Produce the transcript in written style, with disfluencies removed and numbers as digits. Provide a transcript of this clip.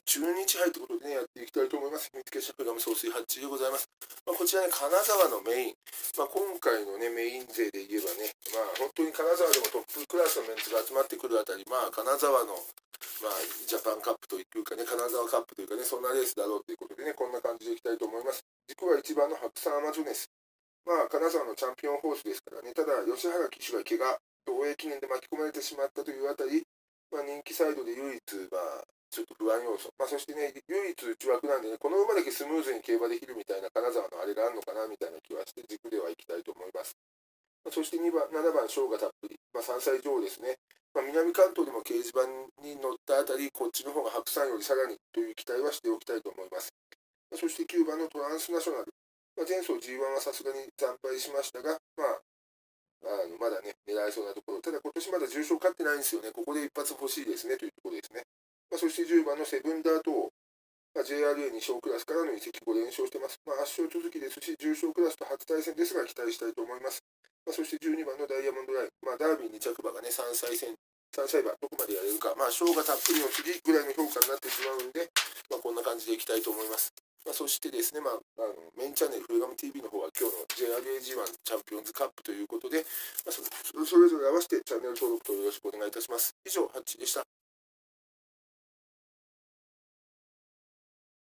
中日杯ということでね、やっていきたいと思います。秘密結社プログラム総帥8でございます。こちらね、金沢のメイン。今回のね、メイン勢で言えばね、本当に金沢でもトップクラスのメンツが集まってくるあたり、金沢の、ジャパンカップというかね、金沢カップというかね、そんなレースだろうということでね、こんな感じでいきたいと思います。軸は1番の白山アマゾネス。金沢のチャンピオンホースですからね、ただ、吉原騎手が怪我、東映記念で巻き込まれてしまったというあたり、人気サイドで唯一、ちょっと不安要素。そしてね、唯一内枠なんでね、この馬だけスムーズに競馬できるみたいな金沢のあれがあるのかなみたいな気はして、軸ではいきたいと思います。そして2番、7番、生姜たっぷり。3歳女王ですね。南関東でも掲示板に乗ったあたり、こっちの方が白山よりさらにという期待はしておきたいと思います。そして9番のトランスナショナル。前走 G1 はさすがに惨敗しましたが、まだね、狙えそうなところ。ただ今年まだ重賞勝ってないんですよね。ここで一発欲しいですねというところですね。そして10番のセブンダート王。JRA2 勝クラスからの移籍5連勝してます。圧勝続きですし、重賞クラスと初対戦ですが期待したいと思います。そして12番のダイヤモンドライン。ダービー2着馬がね、3歳馬、どこまでやれるか。生姜たっぷりの次ぐらいの評価になってしまうんで、こんな感じでいきたいと思います。そしてですね、メインチャンネル、フルガム TV の方は今日の JRAG1 チャンピオンズカップということで、それぞれ合わせてチャンネル登録とよろしくお願いいたします。以上、ハッチでした。